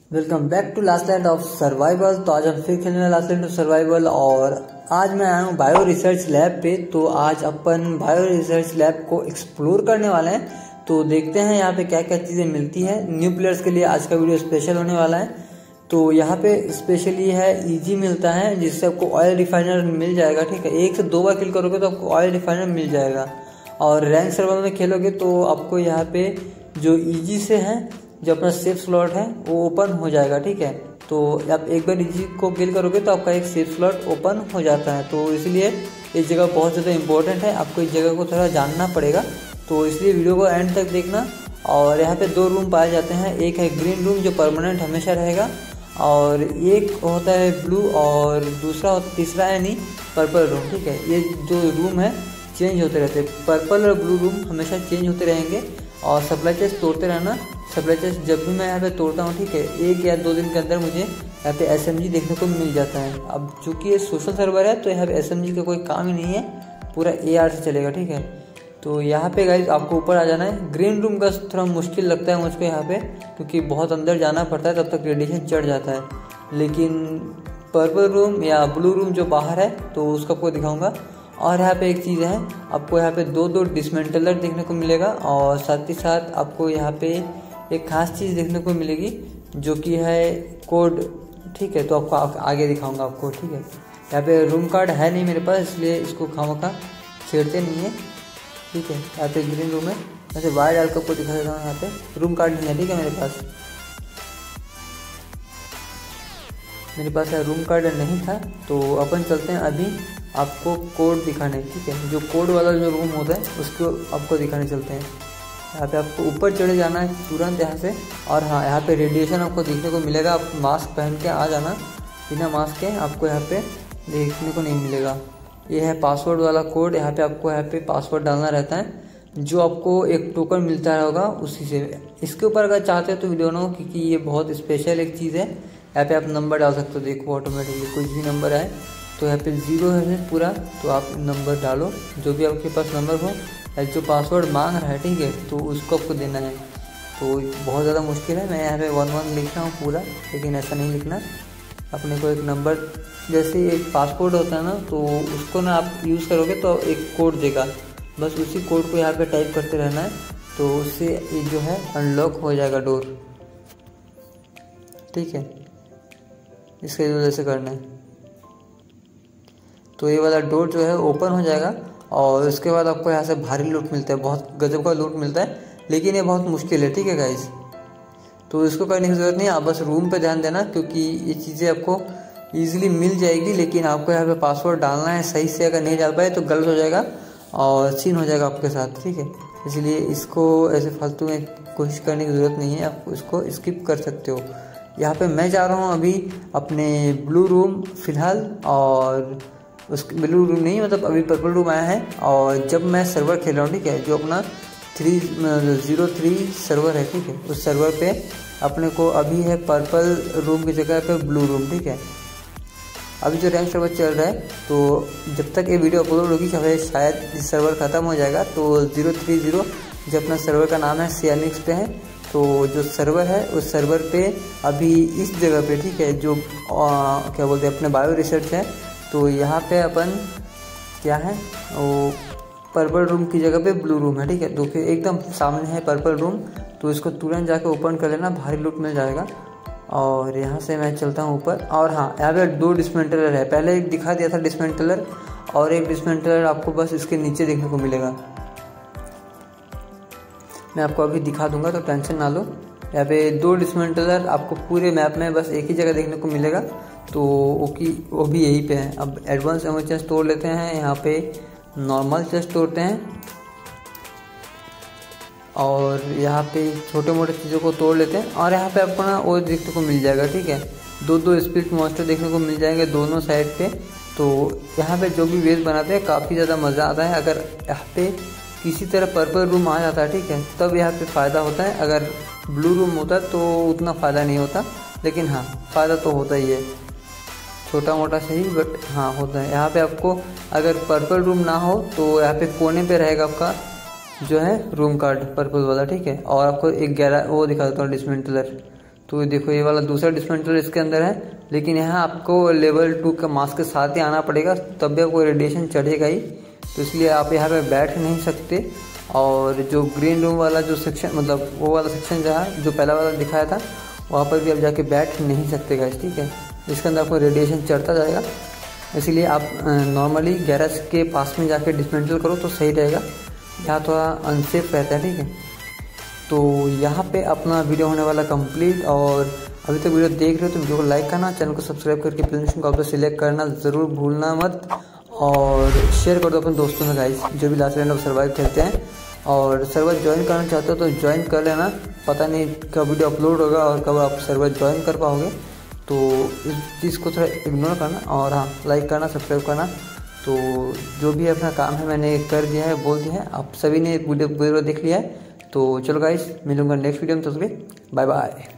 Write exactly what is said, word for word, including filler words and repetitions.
Welcome back to last land of survival. तो आज हम फिर खेलने वाले लास्ट लैंड ऑफ सर्वाइवल और आज मैं आया हूँ बायो रिसर्च लैब पे। तो आज अपन बायो रिसर्च लैब को एक्सप्लोर करने वाले हैं। तो देखते हैं यहाँ पे क्या क्या चीज़ें मिलती है न्यू प्लेयर्स के लिए। आज का वीडियो स्पेशल होने वाला है। तो यहाँ पे स्पेशली है ईजी मिलता है जिससे आपको ऑयल रिफाइनर मिल जाएगा। ठीक है, एक से दो बार किल करोगे तो आपको ऑयल रिफाइनर मिल जाएगा। और रैंक सर्वर में खेलोगे तो आपको यहाँ पे जो ईजी से है जो अपना सेफ स्लॉट है वो ओपन हो जाएगा। ठीक है, तो आप एक बार इजी को किल करोगे तो आपका एक सेफ स्लॉट ओपन हो जाता है। तो इसलिए इस जगह बहुत ज़्यादा इंपॉर्टेंट है, आपको इस जगह को थोड़ा जानना पड़ेगा। तो इसलिए वीडियो को एंड तक देखना। और यहाँ पे दो रूम पाए जाते हैं, एक है ग्रीन रूम जो परमानेंट हमेशा रहेगा और एक होता है ब्लू और दूसरा तीसरा है नहीं पर्पल रूम। ठीक है, ये जो रूम है चेंज होते रहते हैं, पर्पल और ब्लू रूम हमेशा चेंज होते रहेंगे। और सप्लाई चेस्ट तोड़ते रहना। सप्लाई चेस्ट जब भी मैं यहाँ पे तोड़ता हूँ, ठीक है, एक या दो दिन के अंदर मुझे यहाँ पे एसएमजी देखने को मिल जाता है। अब चूंकि ये सोशल सर्वर है तो यहाँ पे एसएमजी का कोई काम ही नहीं है, पूरा एआर से चलेगा। ठीक है, तो यहाँ पे गाइस आपको ऊपर आ जाना है। ग्रीन रूम का थोड़ा मुश्किल लगता है मुझको यहाँ पे, क्योंकि बहुत अंदर जाना पड़ता है, तब तक रेडिएशन चढ़ जाता है। लेकिन पर्पल रूम या ब्लू रूम जो बाहर है तो उसको आपको दिखाऊंगा। और यहाँ पे एक चीज़ है, आपको यहाँ पे दो दो डिसमेंटलर देखने को मिलेगा और साथ ही साथ आपको यहाँ पे एक खास चीज़ देखने को मिलेगी जो कि है कोड। ठीक है, तो आपको आगे दिखाऊंगा आपको। ठीक है, यहाँ पे रूम कार्ड है नहीं मेरे पास, इसलिए इसको खामखा छेड़ते नहीं है। ठीक है, यहाँ पे ग्रीन रूम है, वैसे वाइट डाल कर आपको दिखा देता हूँ। यहाँ पे रूम कार्ड नहीं है, ठीक है, मेरे पास मेरे पास है रूम कार्ड नहीं था। तो अपन चलते हैं अभी आपको कोड दिखाने। ठीक है, जो कोड वाला जो रूम होता है उसको आपको दिखाने चलते हैं। यहाँ पे आपको ऊपर चढ़े जाना है तुरंत यहाँ से। और हाँ, यहाँ पे रेडिएशन आपको देखने को मिलेगा। आप मास्क पहन के आ जाना, बिना मास्क के आपको यहाँ पे देखने को नहीं मिलेगा। ये है पासवर्ड वाला कोड। यहाँ पे आपको यहाँ पे पासवर्ड डालना रहता है, जो आपको एक टोकन मिलता होगा उसी से। इसके ऊपर अगर चाहते हो तो वीडियो ना हो, क्योंकि ये बहुत स्पेशल एक चीज़ है। यहाँ पे आप नंबर डाल सकते हो, देखो ऑटोमेटिकली कुछ भी नंबर है। तो यहाँ पे जीरो है पूरा, तो आप नंबर डालो जो भी आपके पास नंबर हो। जो पासवर्ड मांग रहा है, ठीक है, तो उसको आपको देना है। तो बहुत ज़्यादा मुश्किल है, मैं यहाँ पे वन वन लिख रहा हूँ पूरा, लेकिन ऐसा नहीं लिखना। अपने को एक नंबर, जैसे एक पासवर्ड होता है ना, तो उसको ना आप यूज़ करोगे तो एक कोड देगा, बस उसी कोड को यहाँ पे टाइप करते रहना है। तो उससे ये जो है अनलॉक हो जाएगा डोर। ठीक है, इसके वजह से करना है। तो ये वाला डोर जो है ओपन हो जाएगा और उसके बाद आपको यहाँ से भारी लूट मिलता है, बहुत गजब का लूट मिलता है, लेकिन ये बहुत मुश्किल है। ठीक है गाइस, तो इसको करने की ज़रूरत नहीं है, आप बस रूम पे ध्यान देना, क्योंकि ये चीज़ें आपको ईजिली मिल जाएगी। लेकिन आपको यहाँ पे पासवर्ड डालना है सही से, अगर नहीं डाल पाए तो गलत हो जाएगा और सीन हो जाएगा आपके साथ। ठीक है, इसलिए इसको ऐसे फालतू में कोशिश करने की ज़रूरत नहीं है, आप इसको स्किप कर सकते हो। यहाँ पर मैं जा रहा हूँ अभी अपने ब्लू रूम फ़िलहाल, और उस ब्लू रूम नहीं, मतलब अभी पर्पल रूम आया है। और जब मैं सर्वर खेल रहा हूँ, ठीक है, जो अपना थ्री ज़ीरो थ्री सर्वर है, ठीक है, उस सर्वर पे अपने को अभी है पर्पल रूम की जगह पे ब्लू रूम। ठीक है, अभी जो रैंक सर्वर चल रहा है, तो जब तक ये वीडियो अपलोड होगी शायद इस सर्वर ख़त्म हो जाएगा। तो ज़ीरो थ्री ज़ीरो जो अपना सर्वर का नाम है सियानिक्स पे है। तो जो सर्वर है उस सर्वर पे अभी इस जगह पे, ठीक है, जो आ, क्या बोलते हैं अपने बायो रिसर्च है, तो यहाँ पे अपन क्या है वो पर्पल रूम की जगह पे ब्लू रूम है। ठीक है, तो फिर एकदम सामने है पर्पल रूम, तो इसको तुरंत जाके ओपन कर लेना, भारी लूट मिल जाएगा। और यहाँ से मैं चलता हूँ ऊपर। और हाँ, यहाँ पे दो डिसमेंटलर है, पहले एक दिखा दिया था डिसमेंटलर, और एक डिसमेंटलर आपको बस इसके नीचे देखने को मिलेगा। मैं आपको अभी दिखा दूंगा, तो टेंशन ना लो। यहाँ पे दो डिसमेंटलर आपको पूरे मैप में बस एक ही जगह देखने को मिलेगा, तो वो की वो भी यहीं पे है। अब एडवांस एमो चेस्ट तोड़ लेते हैं, यहाँ पे नॉर्मल चेस्ट तोड़ते हैं, और यहाँ पे छोटे मोटे चीज़ों को तोड़ लेते हैं। और यहाँ पे आपको ना वो देखने को मिल जाएगा। ठीक है, दो दो स्पिरिट मॉन्स्टर देखने को मिल जाएंगे दोनों साइड पे। तो यहाँ पे जो भी वेज बनाते हैं काफ़ी ज़्यादा मज़ा आता है। अगर यहाँ पे किसी तरह पर्पल रूम आ जाता है, ठीक है, तब यहाँ पे फ़ायदा होता है। अगर ब्लू रूम होता तो उतना फ़ायदा नहीं होता, लेकिन हाँ फ़ायदा तो होता ही है, छोटा मोटा सही, बट हाँ होता है। यहाँ पे आपको अगर पर्पल रूम ना हो तो यहाँ पे कोने पे रहेगा आपका जो है रूम कार्ड पर्पल वाला। ठीक है, और आपको एक ग्यारह वो दिखा देता हूँ डिसमेंटलर, तो देखो ये वाला दूसरा डिस्पेंसर इसके अंदर है, लेकिन यहाँ आपको लेवल टू का मास्क के साथ ही आना पड़ेगा, तब भी आपको रेडिएशन चढ़ेगा ही। तो इसलिए आप यहाँ पे बैठ नहीं सकते। और जो ग्रीन रूम वाला जो सेक्शन, मतलब वो वाला सेक्शन जहाँ जो पहला वाला दिखाया था, वहाँ पर भी आप जाके बैठ नहीं सकते गाइस, ठीक है। इसके अंदर आपको रेडिएशन चढ़ता जाएगा, इसीलिए आप नॉर्मली गैरेज के पास में जाके डिस्मेंटल करो तो सही रहेगा, यहाँ थोड़ा अनसेफ रहता है, ठीक है। तो यहाँ पे अपना वीडियो होने वाला कंप्लीट। और अभी तक तो वीडियो देख रहे हो तो वीडियो को लाइक करना, चैनल को सब्सक्राइब करके प्लेलिस्ट को आप सिलेक्ट करना ज़रूर भूलना मत। और शेयर कर दो अपने दोस्तों में गाइस, जो भी लास्ट लैंड ऑफ सर्वाइव खेलते हैं। और सर्वर ज्वाइन करना चाहते हो तो ज्वाइन कर लेना, पता नहीं कब वीडियो अपलोड होगा और कब आप सर्वर ज्वाइन कर पाओगे, तो इस चीज़ को थोड़ा इग्नोर करना। और हाँ, लाइक करना, सब्सक्राइब करना। तो जो भी अपना काम है मैंने कर दिया है, बोल दिया है, आप सभी ने वीडियो वीडियो देख लिया है। तो चलो गाइस, मिलूंगा नेक्स्ट वीडियो में, तो बाय बाय।